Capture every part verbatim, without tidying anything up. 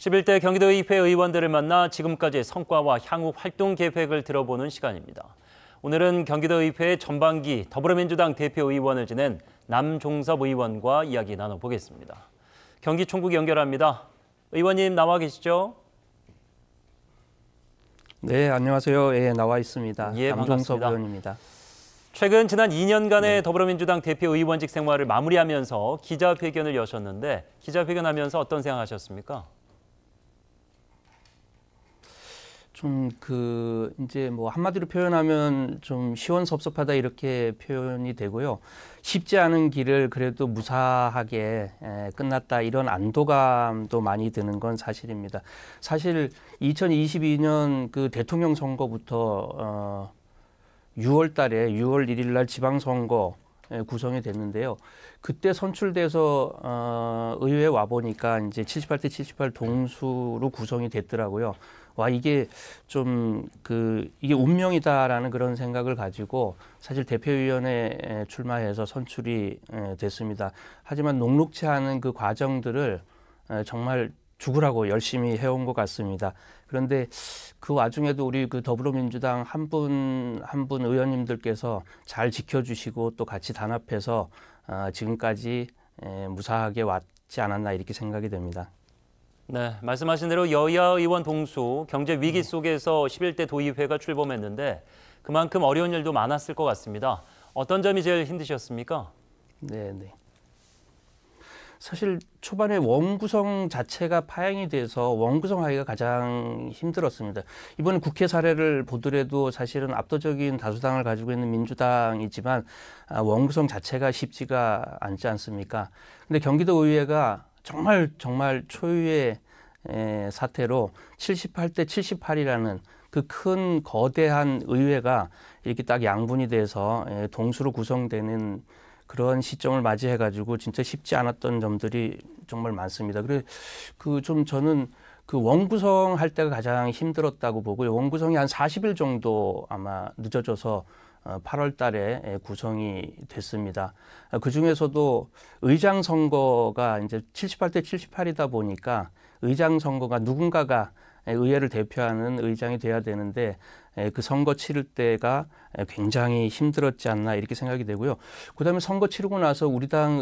십일 대 경기도의회 의원들을 만나 지금까지의 성과와 향후 활동 계획을 들어보는 시간입니다. 오늘은 경기도의회 전반기 더불어민주당 대표의원을 지낸 남종섭 의원과 이야기 나눠보겠습니다. 경기 총국 연결합니다. 의원님 나와 계시죠? 네, 안녕하세요. 예, 나와 있습니다. 예, 남종섭 반갑습니다. 의원입니다. 최근 지난 이 년간의 네. 더불어민주당 대표의원직 생활을 마무리하면서 기자회견을 여셨는데 기자회견하면서 어떤 생각하셨습니까? 좀 그 이제 뭐 한마디로 표현하면 좀 시원섭섭하다 이렇게 표현이 되고요. 쉽지 않은 길을 그래도 무사하게 끝났다 이런 안도감도 많이 드는 건 사실입니다. 사실 이천이십이 년 그 대통령 선거부터 어 유월 달에 유월 일일 날 지방선거 구성이 됐는데요. 그때 선출돼서 어, 의회에 와 보니까 이제 칠십팔 대 칠십팔 동수로 구성이 됐더라고요. 와 이게 좀 그 이게 운명이다라는 그런 생각을 가지고 사실 대표위원회에 출마해서 선출이 됐습니다. 하지만 녹록치 않은 그 과정들을 정말 죽으라고 열심히 해온 것 같습니다. 그런데 그 와중에도 우리 그 더불어민주당 한 분 한 분 의원님들께서 잘 지켜주시고 또 같이 단합해서 지금까지 무사하게 왔지 않았나 이렇게 생각이 됩니다. 네, 말씀하신 대로 여야 의원 동수 경제 위기 속에서 십일 대 도의회가 출범했는데 그만큼 어려운 일도 많았을 것 같습니다. 어떤 점이 제일 힘드셨습니까? 네, 네. 사실 초반에 원구성 자체가 파행이 돼서 원구성하기가 가장 힘들었습니다. 이번에 국회 사례를 보더라도 사실은 압도적인 다수당을 가지고 있는 민주당이지만 원구성 자체가 쉽지가 않지 않습니까? 근데 경기도의회가 정말 정말 초유의 사태로 칠십팔 대 칠십팔이라는 그 큰 거대한 의회가 이렇게 딱 양분이 돼서 동수로 구성되는 그런 시점을 맞이해가지고 진짜 쉽지 않았던 점들이 정말 많습니다. 그래 그 좀 저는 그 원구성 할 때가 가장 힘들었다고 보고요. 원구성이 한 사십 일 정도 아마 늦어져서 팔월 달에 구성이 됐습니다. 그 중에서도 의장 선거가 이제 칠십팔 대 칠십팔이다 보니까 의장 선거가 누군가가 의회를 대표하는 의장이 돼야 되는데 그 선거 치를 때가 굉장히 힘들었지 않나 이렇게 생각이 되고요. 그다음에 선거 치르고 나서 우리 당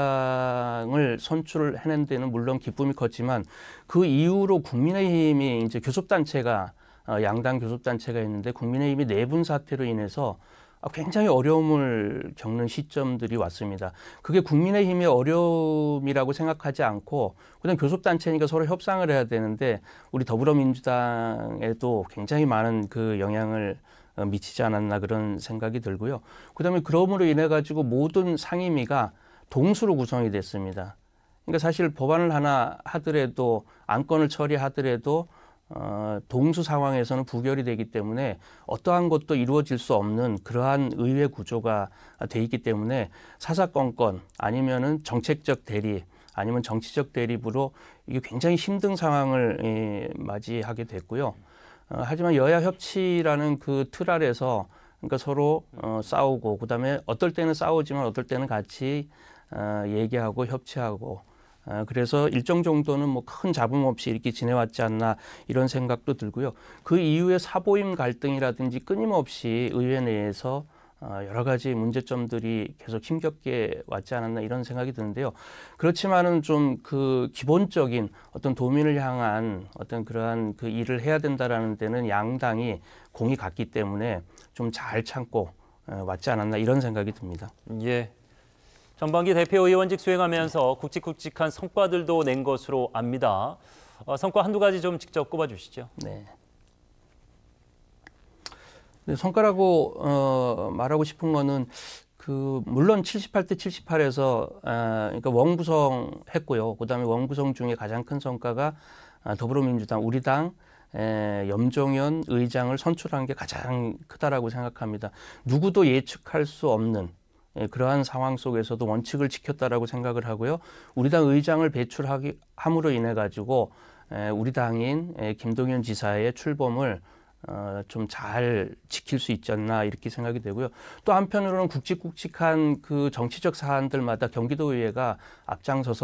의장을 선출을 해낸 데는 물론 기쁨이 컸지만 그 이후로 국민의힘이 이제 교섭단체가 양당 교섭단체가 있는데 국민의힘이 내분 사태로 인해서 굉장히 어려움을 겪는 시점들이 왔습니다. 그게 국민의힘의 어려움이라고 생각하지 않고 그냥 교섭단체니까 서로 협상을 해야 되는데 우리 더불어민주당에도 굉장히 많은 그 영향을 미치지 않았나 그런 생각이 들고요. 그다음에 그럼으로 인해 가지고 모든 상임위가 동수로 구성이 됐습니다. 그러니까 사실 법안을 하나 하더라도 안건을 처리하더라도 어, 동수 상황에서는 부결이 되기 때문에 어떠한 것도 이루어질 수 없는 그러한 의회 구조가 돼 있기 때문에 사사건건 아니면은 정책적 대립 아니면 정치적 대립으로 이게 굉장히 힘든 상황을 예, 맞이하게 됐고요. 어, 하지만 여야 협치라는 그 틀 아래서 그러니까 서로 어, 싸우고 그다음에 어떨 때는 싸우지만 어떨 때는 같이 어, 얘기하고 협치하고 그래서 일정 정도는 뭐 큰 잡음 없이 이렇게 지내왔지 않나 이런 생각도 들고요. 그 이후에 사보임 갈등이라든지 끊임없이 의회 내에서 여러 가지 문제점들이 계속 힘겹게 왔지 않았나 이런 생각이 드는데요. 그렇지만은 좀 그 기본적인 어떤 도민을 향한 어떤 그러한 그 일을 해야 된다라는 데는 양당이 공이 같기 때문에 좀 잘 참고 왔지 않았나 이런 생각이 듭니다. 예. 전반기 대표의원직 수행하면서 굵직굵직한 성과들도 낸 것으로 압니다. 어, 성과 한두 가지 좀 직접 꼽아주시죠. 네. 네, 성과라고 어, 말하고 싶은 거는 그 물론 칠십팔 대 칠십팔에서 아, 그러니까 원구성했고요. 그다음에 원구성 중에 가장 큰 성과가 아, 더불어민주당 우리 당 에, 염종연 의장을 선출한 게 가장 크다라고 생각합니다. 누구도 예측할 수 없는 예, 그러한 상황 속에서도 원칙을 지켰다라고 생각을 하고요. 우리 당 의장을 배출하기 함으로 인해 가지고 에, 우리 당인 에, 김동연 지사의 출범을 어, 좀 잘 지킬 수 있지 않나 이렇게 생각이 되고요. 또 한편으로는 굵직굵직한 그 정치적 사안들마다 경기도의회가 앞장서서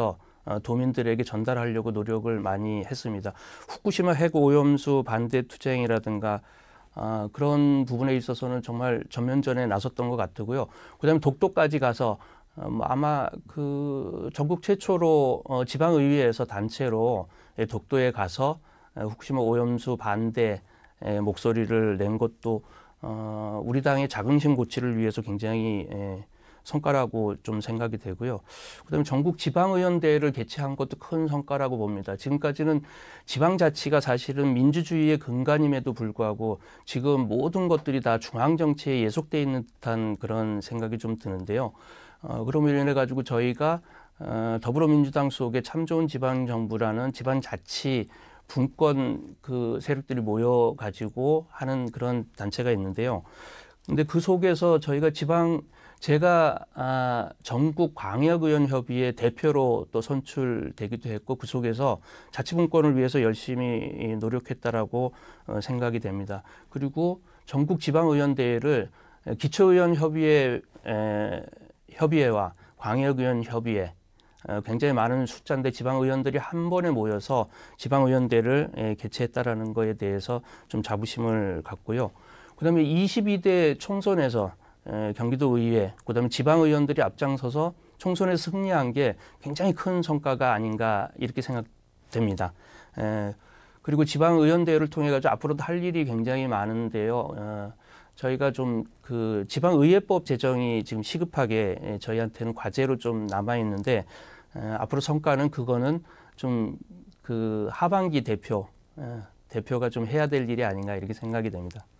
어, 도민들에게 전달하려고 노력을 많이 했습니다. 후쿠시마 핵 오염수 반대 투쟁이라든가 어, 그런 부분에 있어서는 정말 전면전에 나섰던 것 같고요. 그다음에 독도까지 가서 어, 뭐 아마 그 전국 최초로 어, 지방의회에서 단체로 예, 독도에 가서 에, 후쿠시마 오염수 반대 에, 목소리를 낸 것도 어, 우리 당의 자긍심 고취를 위해서 굉장히 에, 성과라고 좀 생각이 되고요. 그다음에 전국 지방의원대회를 개최한 것도 큰 성과라고 봅니다. 지금까지는 지방자치가 사실은 민주주의의 근간임에도 불구하고 지금 모든 것들이 다 중앙정치에 예속돼 있는 듯한 그런 생각이 좀 드는데요. 어, 그럼로 인해 가지고 저희가 어, 더불어민주당 속에 참 좋은 지방정부라는 지방자치 분권 그 세력들이 모여 가지고 하는 그런 단체가 있는데요. 근데 그 속에서 저희가 지방 제가 아, 전국 광역의원협의회 대표로 또 선출되기도 했고 그 속에서 자치분권을 위해서 열심히 노력했다라고 어, 생각이 됩니다. 그리고 전국 지방의원대회를 기초의원협의회 에, 협의회와 광역의원협의회 어, 굉장히 많은 숫자인데 지방의원들이 한 번에 모여서 지방의원대를 에, 개최했다라는 거에 대해서 좀 자부심을 갖고요. 그다음에 이십이 대 총선에서 에, 경기도의회, 그다음에 지방의원들이 앞장서서 총선에 승리한 게 굉장히 큰 성과가 아닌가 이렇게 생각됩니다. 에, 그리고 지방의원대회를 통해 가지고 앞으로도 할 일이 굉장히 많은데요. 어, 저희가 좀 그 지방의회법 제정이 지금 시급하게 에, 저희한테는 과제로 좀 남아 있는데 에, 앞으로 성과는 그거는 좀 그 하반기 대표 에, 대표가 좀 해야 될 일이 아닌가 이렇게 생각이 됩니다.